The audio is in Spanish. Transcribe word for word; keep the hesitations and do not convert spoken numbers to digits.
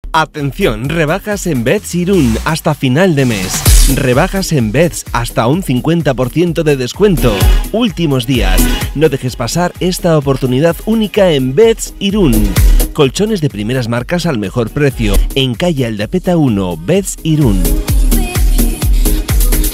Atención, rebajas en Beds Irún hasta final de mes. Rebajas en Beds hasta un cincuenta por ciento de descuento. Últimos días. No dejes pasar esta oportunidad única en Beds Irún. Colchones de primeras marcas al mejor precio. En calle Aldapeta uno, Beds Irún.